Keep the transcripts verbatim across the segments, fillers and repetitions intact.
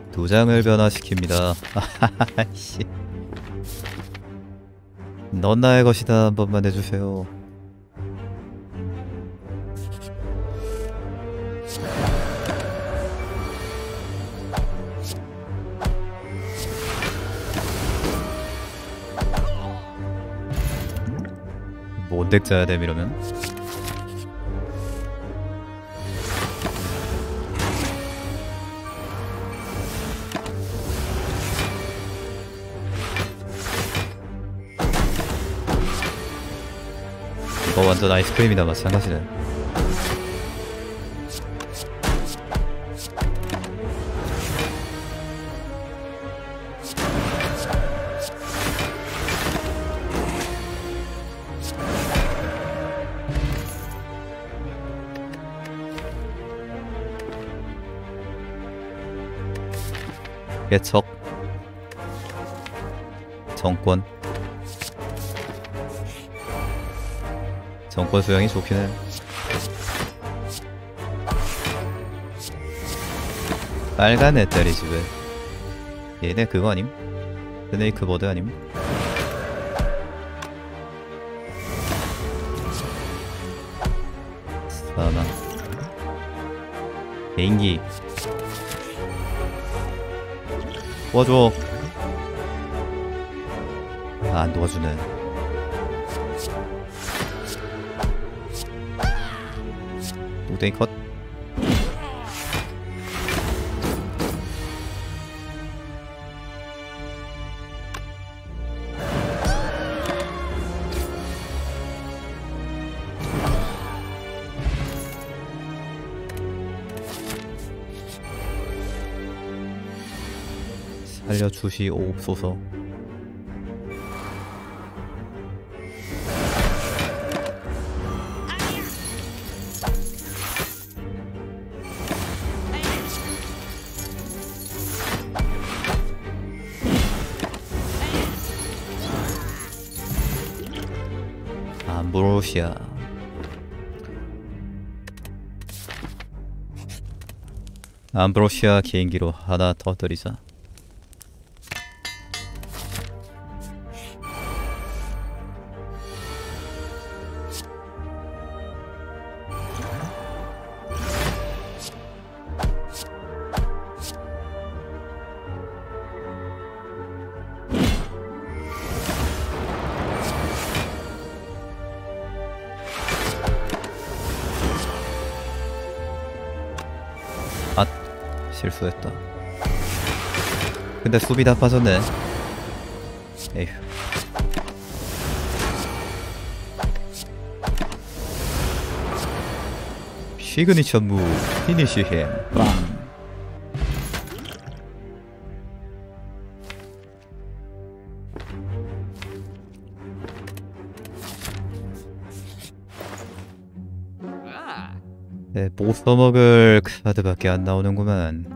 두 장을 변화시킵니다. 아하하씨. 넌 나의 것이다. 한 번만 해주세요. 뭔덱 짜야 됨 이러면? 이거 완전 아이스크림이나 마찬가지네. 개척 정권 정권 수양이 좋긴 해. 빨간 애딸이 집에 얘네 그거 아님? 스네이크 버드 아님? 사망 개인기 도와줘. 아, 안 도와주네. 뚱땡이 컷. 살려주시옵소서. 암브로시아. 암브로시아 개인기로 하나 터뜨리자. 아, 실수했다. 근데 수비 다 빠졌네. 에휴. 시그니처 무 피니시 햄 빵. 네, 못 써먹을 카드밖에 안 나오는구만.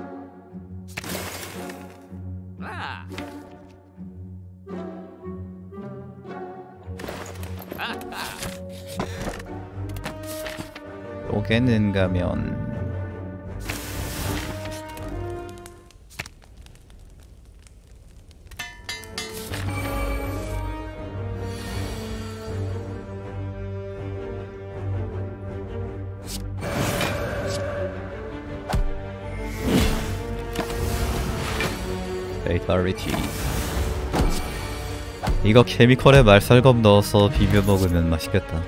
요게는 가면 페이탈리티. 이거 케미컬에 말살검 넣어서 비벼 먹으면 맛있겠다.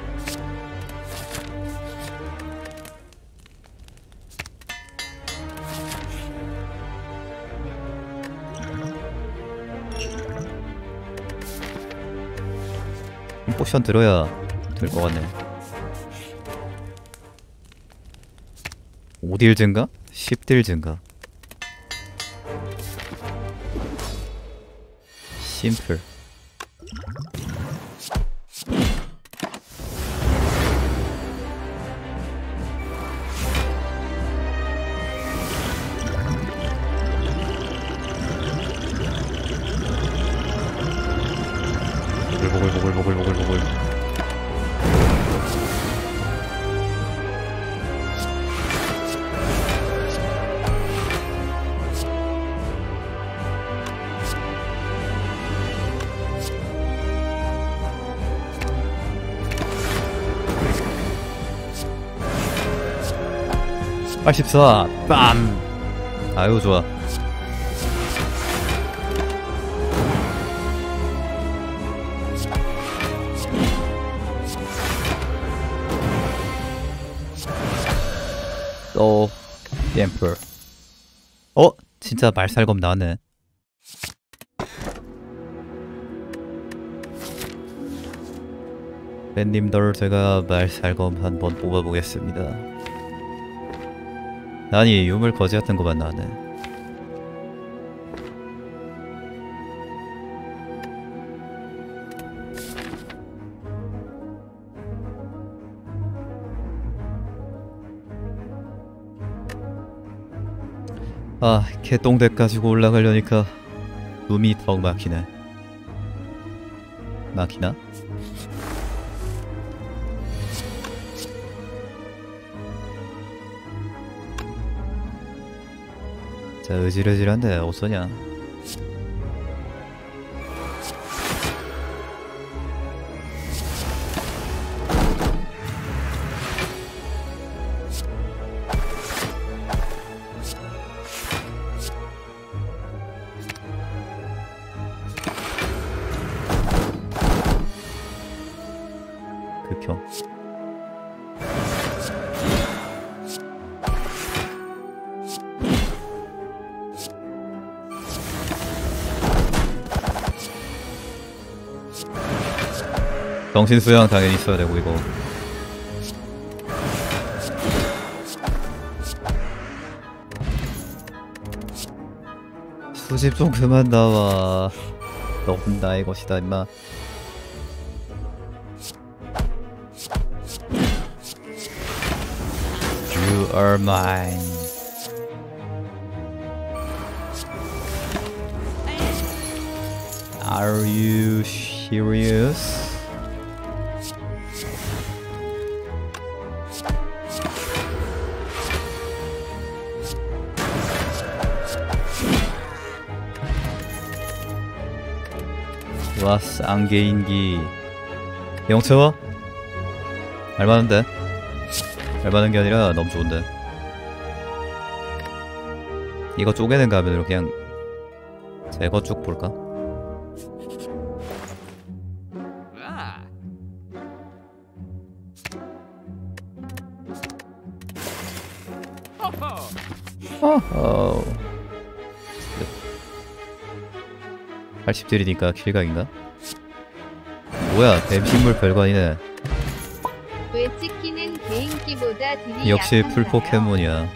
포션 들어야 될 것 같네. 오 딜 증가? 십 딜 증가. 심플. 보글보글보글보글보글. 팔십사. 빰. 아유 좋아. 또 앰플. 어? 진짜 말살검 나왔네. 팬님들 제가 말살검 한번 뽑아보겠습니다. 아니 유물 거지 같은 거만 나왔네. 아, 개똥대 가지고 올라가려니까 눈이 턱 막히네. 막히나? 자, 으질으질한데 어쩌냐? 극혐. 정신 수양 당연히 있어야 되고 이거. 수집 좀 그만 나와. 넌 나의 것이다 임마. You are mine. Are you serious? 와, 쌍개인기. 영채와? 알맞는데? 알맞는 게 아니라 너무 좋은데. 이거 쪼개는 가면으로 그냥 제거 쭉 볼까? 어허. 팔십 딜이니까 킬각인가? 뭐야, 뱀식물 별거 아니네. 왜 찍기는 개인기보다 딜이 역시 약한가요? 풀포켓몬이야.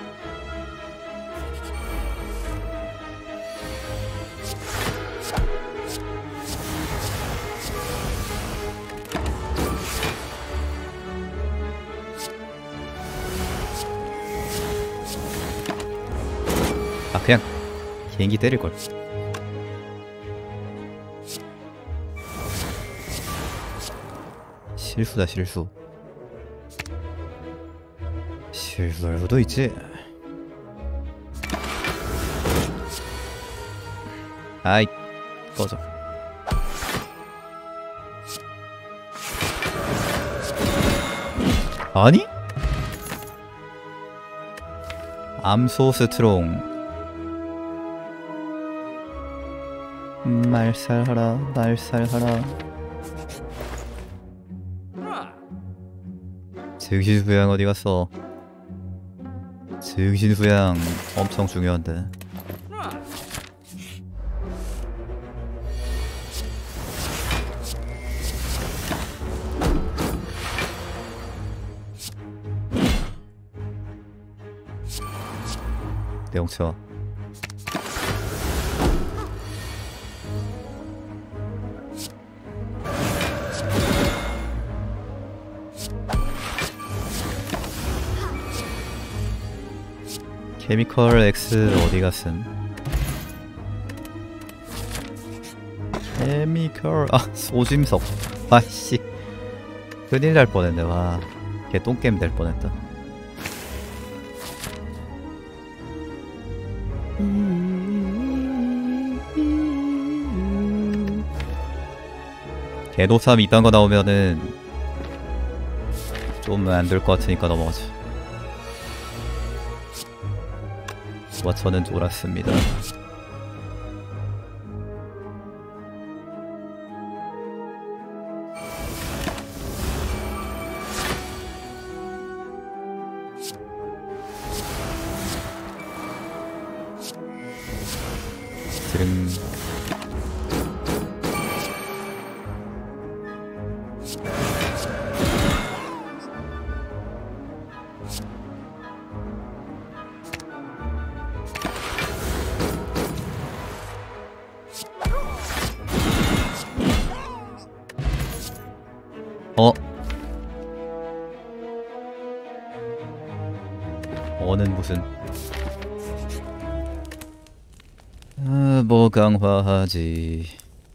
아, 그냥 개인기 때릴걸. 실수다 실수. 실수할 수도 있지. 아이 꺼져. 아니? 암소 스트롱. 말살하라 말살하라. 증신수양 어디갔어? 증신수양 엄청 중요한데. 내용쳐. 케미컬 X 어디갔음? 케미컬 아 소짐석. 아씨 큰일 날 뻔했네. 와 개똥게임 될 뻔했다. 개노삼 이딴 거 나오면은 좀 안 될 것 같으니까 넘어가지. 와처는 쫄았습니다. 드릉. 어? 어는 무슨 아, 뭐 강화하지.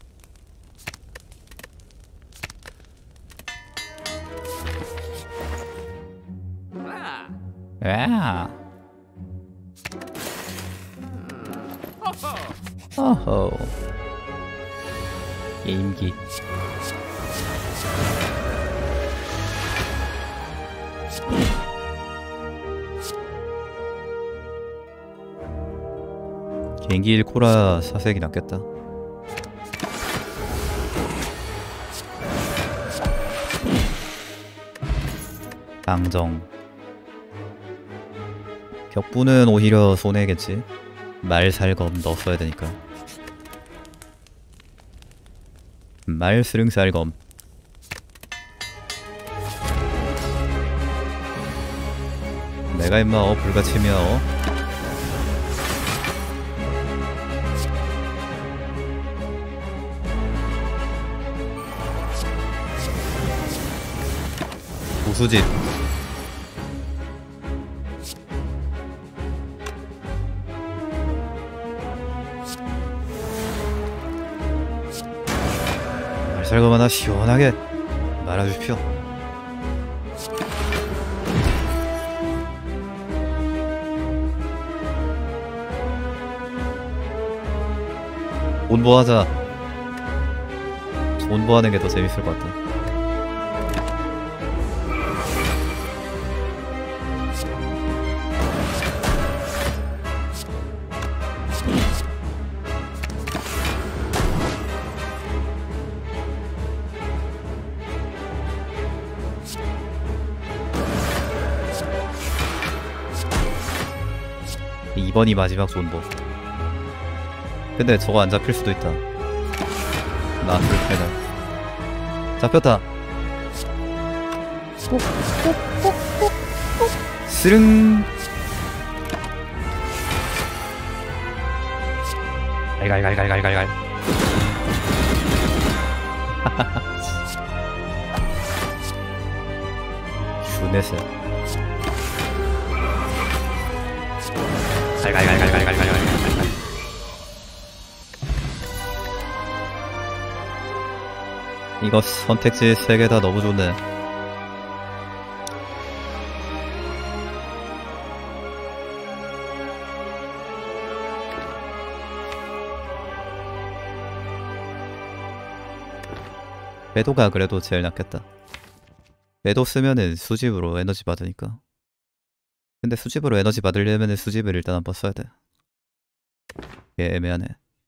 야. 어허. 게임기. 개인기 일 코라 사색이 낫겠다. 당정. 격부는 오히려 손해겠지. 말살검 넣었어야 되니까. 말스릉살검. 내가 임마 어 불가치며 어? 고수집. 말살검 하나 시원하게 말아주십시오. 존버하자. 존버하는 게 더 재밌을 것 같아. 이번이 마지막 존버. 근데 저거 안 잡힐 수도 있다. 나 불패다. 잡혔다. 스릉. 갈갈갈갈갈갈갈. 슈네스. 갈갈갈갈갈갈갈갈. 이거 선택지 세 개 다 너무 좋네. 배도가 그래도 제일 낫겠다. 배도 쓰면은 수집으로 에너지 받으니까. 근데 수집으로 에너지 받으려면은 수집을 일단 한번 써야 돼. 이게 애매하네.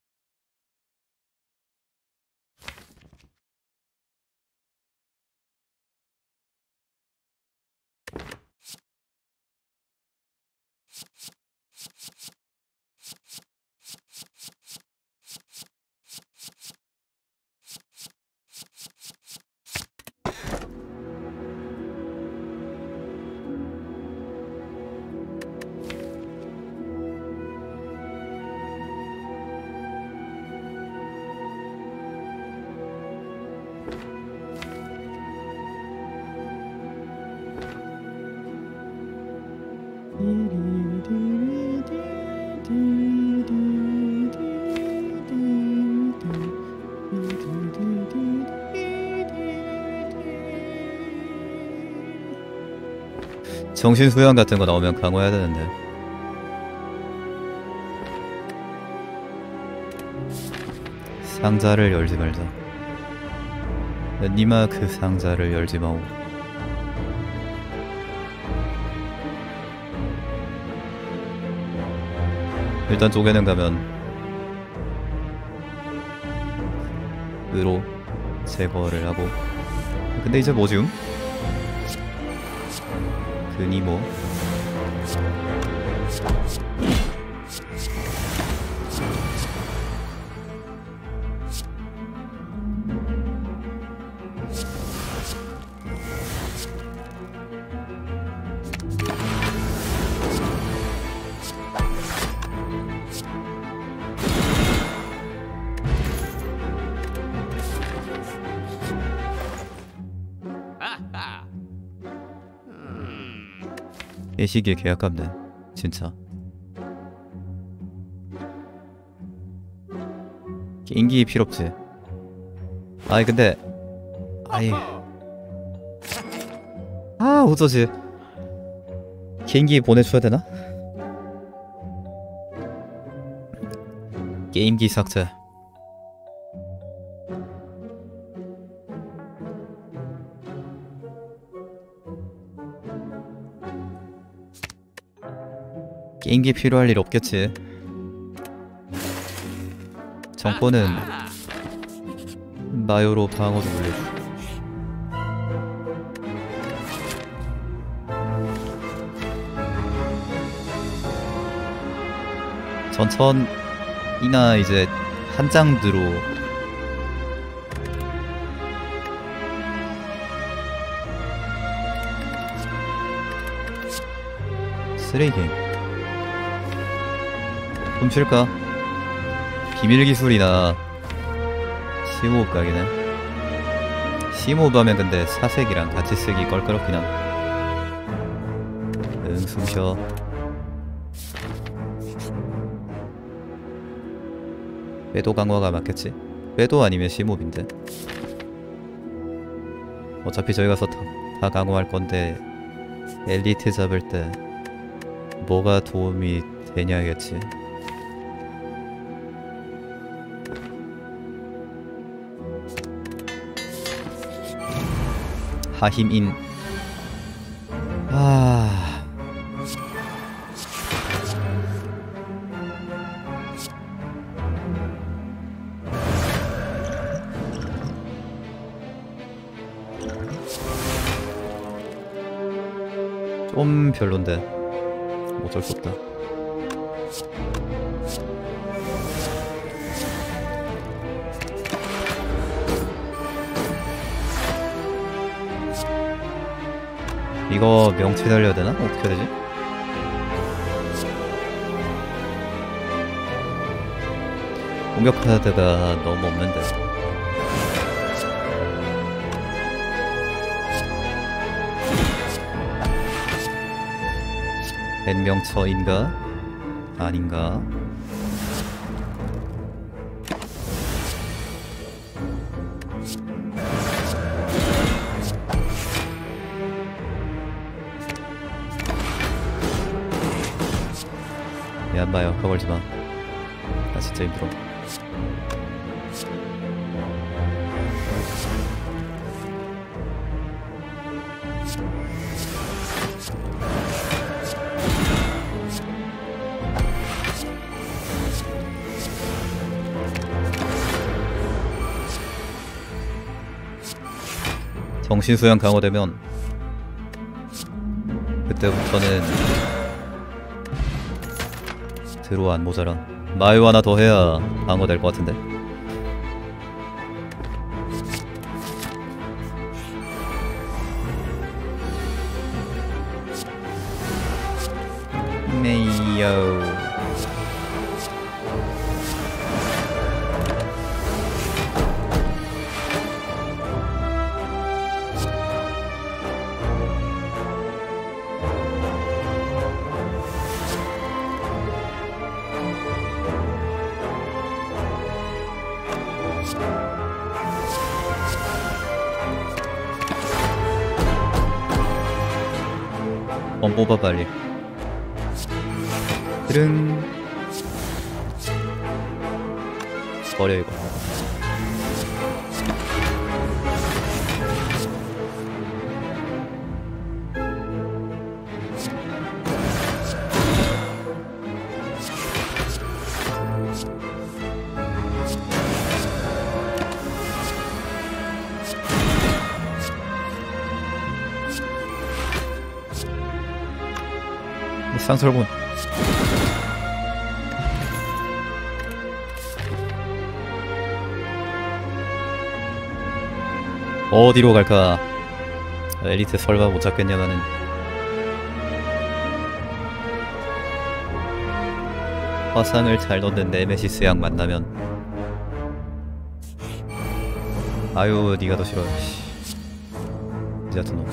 정신수양 같은 거 나오면 강화해야 되는데. 상자를 열지 말자. 니마 그 상자를 열지 마오. 일단 쪼개는 가면 으로 제거를 하고. 근데 이제 뭐지um? 근이 뭐 이 시기에 개 아깝네 진짜. 인기 필요없지. 아이 근데 아이 아 어쩌지. 개인기 보내줘야 되나? 게임기 삭제. 게임기 필요할 일 없겠지. 정권은 마요로 방어도 올려줘. 전천이나 이제 한장드로 쓰레기게임 훔칠까? 비밀기술이나 심호흡 각이네. 심호흡 하면 근데 사색이랑 같이 쓰기 껄끄럽긴 함. 응 숨쉬어. 궤도 강화가 맞겠지? 궤도 아니면 심호흡인데 어차피 저희 가서 다, 다 강화할 건데 엘리트 잡을 때 뭐가 도움이 되냐겠지. 하힘인. 아... 좀 별론데 어쩔 수 없다. 이거 명치 달려야 되나? 어떻게 해야 되지? 공격 카드가 너무 없는데. 벤명처인가? 아닌가? 안 봐요. 거걸지마. 나 진짜 힘들어. 정신수양 강화되면 그때부터는 드로 안 모자라. 마요 하나 더 해야 방어 될 것 같은데. 메이요. 원 뽑아 빨리. 드릉. 버려 이거. 상설군. 어디로 갈까? 엘리트 설마 못 잡겠냐마는. 화상을 잘 넣는 네메시스 양 만나면 아유 니가 더 싫어. 이 같은 놈.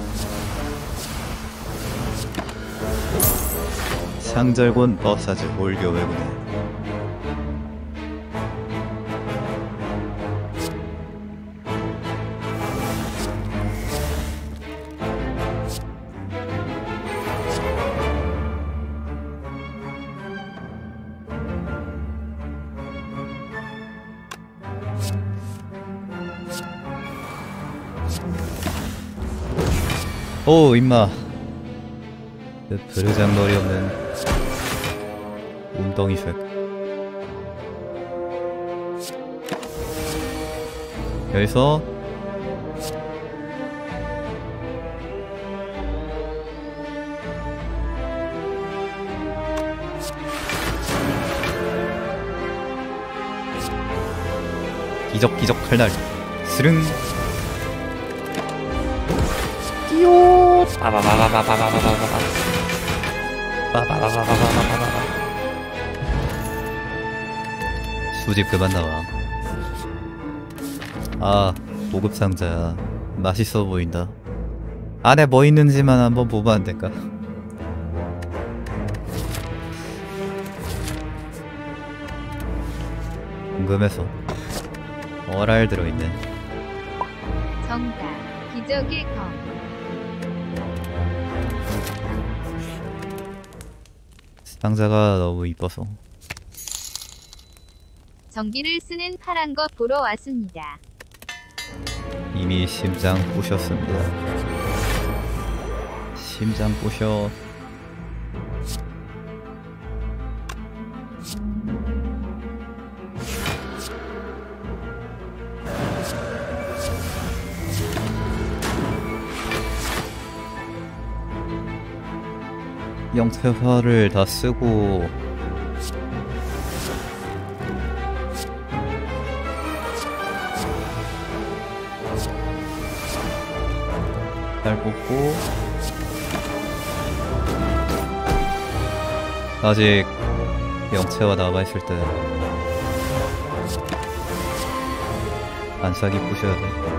상절곤 어사즈 몰교 외군에 오 임마 그 버르장머리 없는 웅덩이색. 여기서 기적기적 칼날 스릉 띠요 빠바바바바바바바바바 빠바바바바바바바바. 수집 그만 나와. 아 보급 상자야. 맛있어 보인다. 안에 뭐 있는지만 한번 보면 안 될까? 궁금해서. 어랄 들어있네. 정답. 기적의 검. 상자가 너무 이뻐서. 전기를 쓰는 파란 거 보러 왔습니다. 이미 심장 부셨습니다. 심장 부셔. 영태화를 다 쓰고 잘 뽑고 아직 영체화 남아있을 때 안싸기 부셔야 돼.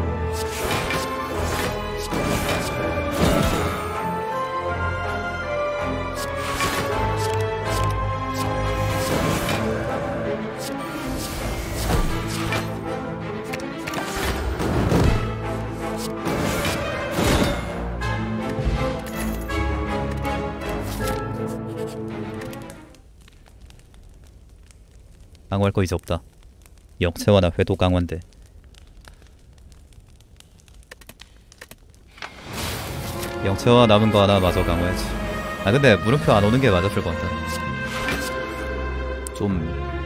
강화할 거 이제 없다. 영체화나 회도 강화인데. 영체화 남은 거 하나 마저 강화해야지. 아 근데 물음표 안 오는 게 맞았을 것 같다. 좀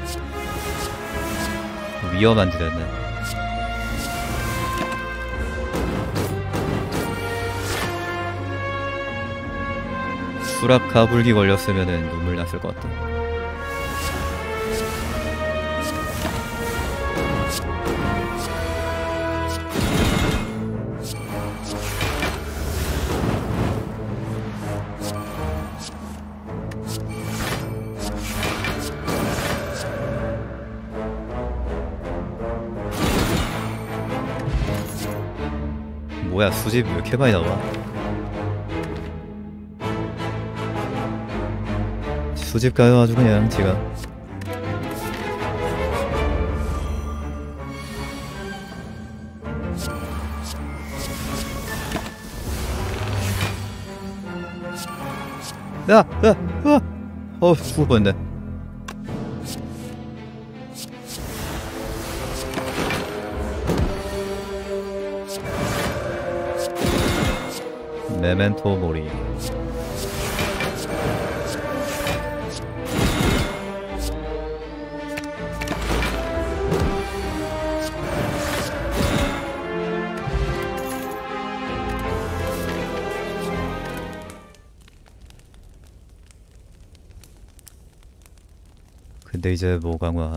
위험한 짓 했네. 수락 가불기 걸렸으면은 눈물 났을 것 같다. 뭐야 수집 왜 이렇게 많이 나와? 수집 가요 아주 그냥 지가. 야! 야! 야! 어 죽을 뻔했네. 메멘토 모리. 근데 이제 뭐 강화함?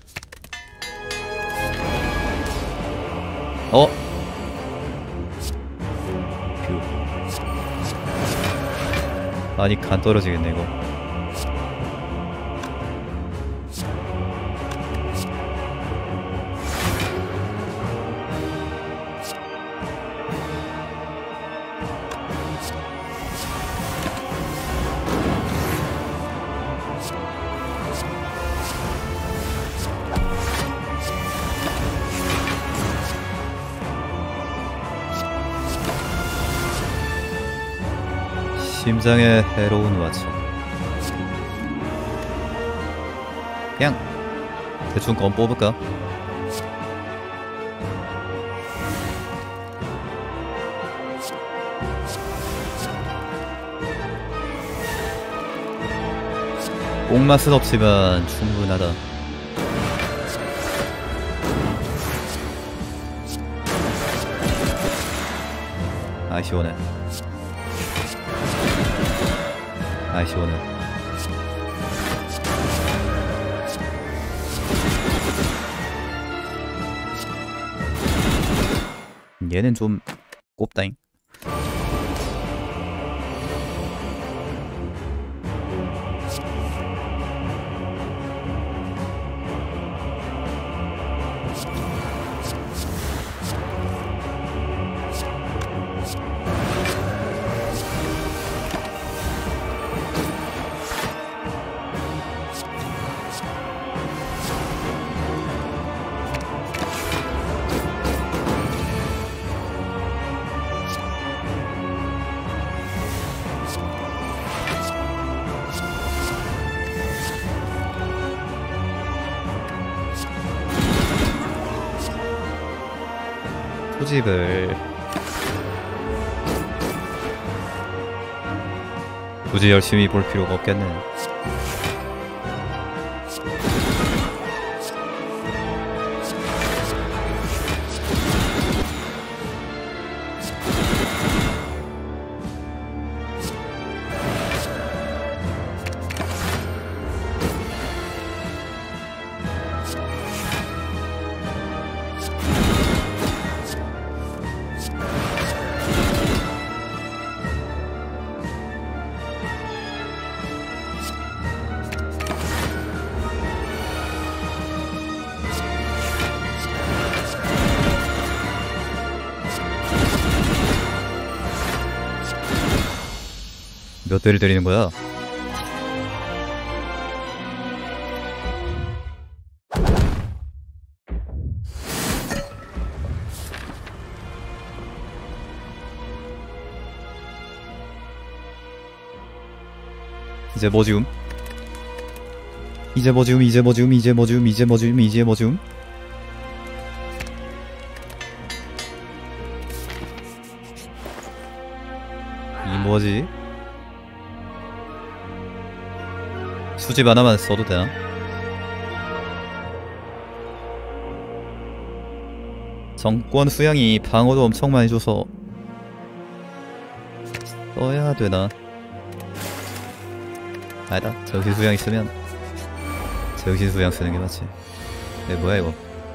어? 뷰. 아니 간 떨어지겠네 이거. 심장에 해로운 와ଛ. 그냥 대충 건 뽑을까? 뽕맛은 없지만 충분하다. 아 시원해. 아 시원해. 얘는 좀 꼽다잉. 소집을 굳이 열심히 볼 필요가 없겠네. 몇 대를 때리는 거야? 이제 뭐지움? 이제 뭐지움? 이제 뭐지움? 이제 뭐지움? 이제 뭐지움? 이제 뭐지움? 이 뭐지? 수집 하나만 써도 되나? 정권 수양이 방어도 엄청 많이 줘서 써야 되나? 아니다. 정신 수양 있으면 정신 수양 쓰는 게 맞지. 네, 뭐야 이거?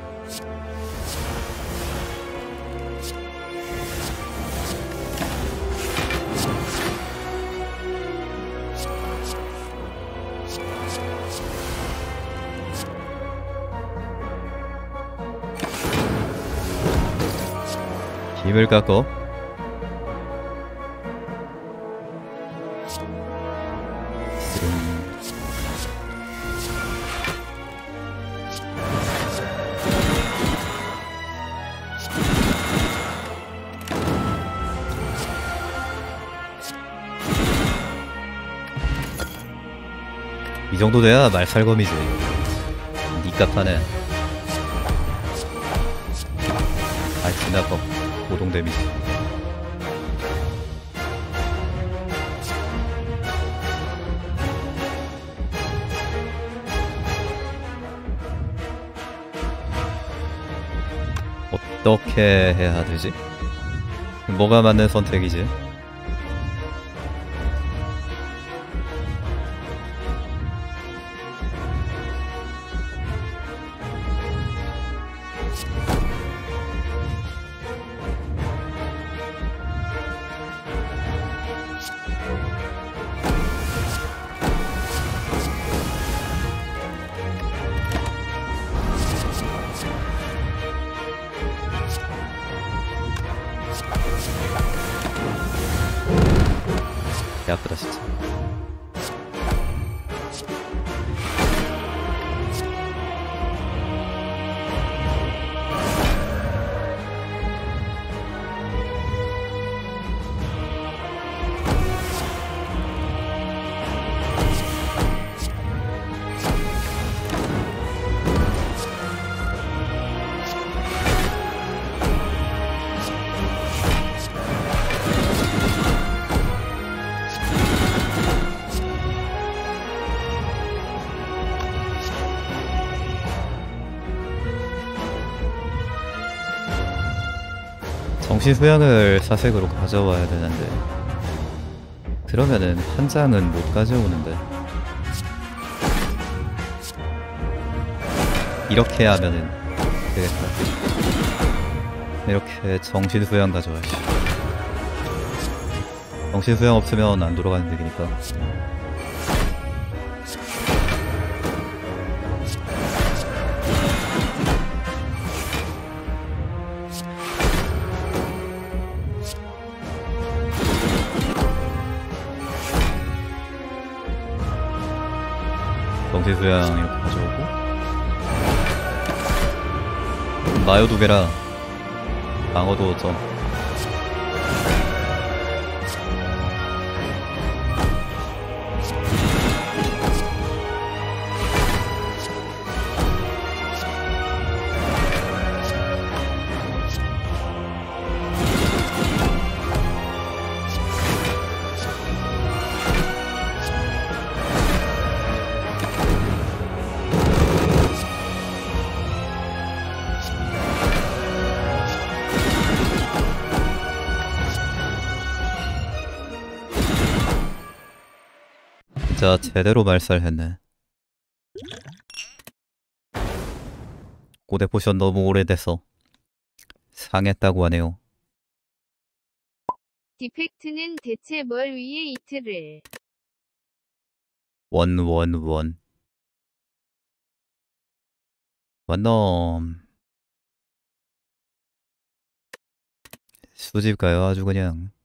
힘을 깎어. 이 정도 돼야 말살검이지. 니값 하네. 아, 지나검. 고동 데미지. 어떻게 해야 되지? 뭐가 맞는 선택이지? 아프다 진짜. 정신수양을 사색으로 가져와야 되는데 그러면은 한 장은 못 가져오는데 이렇게 하면은 되겠다. 이렇게 정신수양 가져와야지. 정신수양 없으면 안 돌아가는 얘기니까. 정신수양 이렇게 가져오고 마요 두 개랑 방어도 좀 진짜 제대로 말살했네. 고대 포션 너무 오래돼서 상했다고 하네요. 디펙트는 대체 뭘 위해 이틀을. 원 원 원 원놈 수집 가요 아주 그냥.